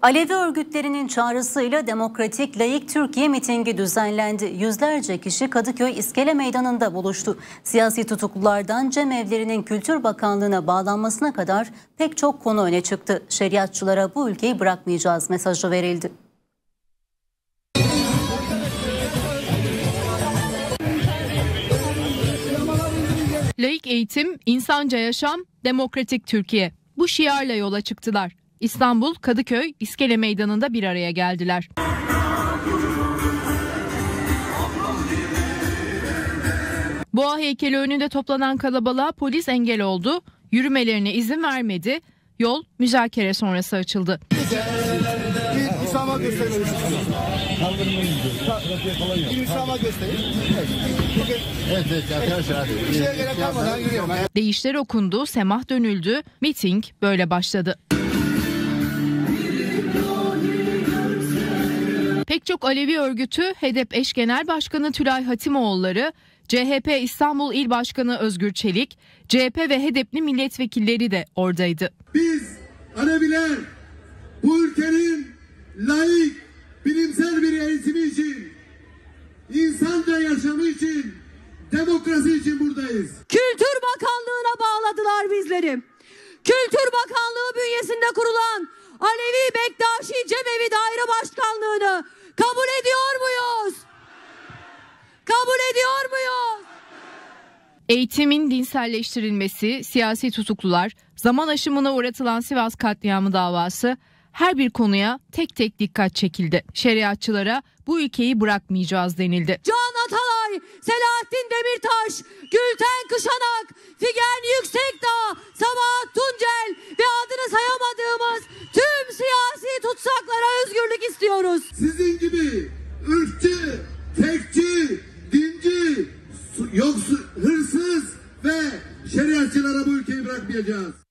Alevi örgütlerinin çağrısıyla Demokratik Laik Türkiye mitingi düzenlendi. Yüzlerce kişi Kadıköy İskele Meydanı'nda buluştu. Siyasi tutuklulardan cemevlerinin Kültür Bakanlığı'na bağlanmasına kadar pek çok konu öne çıktı. Şeriatçılara bu ülkeyi bırakmayacağız mesajı verildi. Laik eğitim, insanca yaşam, demokratik Türkiye. Bu şiarla yola çıktılar. İstanbul, Kadıköy, İskele Meydanı'nda bir araya geldiler. Boğa heykeli önünde toplanan kalabalığa polis engel oldu, yürümelerine izin vermedi, yol müzakere sonrası açıldı. Deyişler okundu, semah dönüldü, miting böyle başladı. Pek çok Alevi örgütü, HDP eş genel başkanı Tülay Hatimoğulları, CHP İstanbul İl Başkanı Özgür Çelik, CHP ve HDP'li milletvekilleri de oradaydı. Biz Aleviler bu ülkenin laik, bilimsel bir eğitimi için, insanca yaşamı için, demokrasi için buradayız. Kültür Bakanlığı'na bağladılar bizleri. Kültür Bakanlığı bünyesinde kurulan Alevi Bektaşi Cemevi Daire Başkanlığı'nı kabul ediyor muyuz? Kabul ediyor muyuz? Eğitimin dinselleştirilmesi, siyasi tutuklular, zaman aşımına uğratılan Sivas katliamı davası, her bir konuya tek tek dikkat çekildi. Şeriatçılara bu ülkeyi bırakmayacağız denildi. Can Atalay, Selahattin Demirtaş, Gülten Kışanak, Figen Yüksekdağ, Sabahat Tuncel ve adını sayamadığımız tüm siyasi tutsaklara özgürlük istiyoruz. Sizin gibi ırkçı, tekçi, dinci, hırsız ve şeriatçılara bu ülkeyi bırakmayacağız.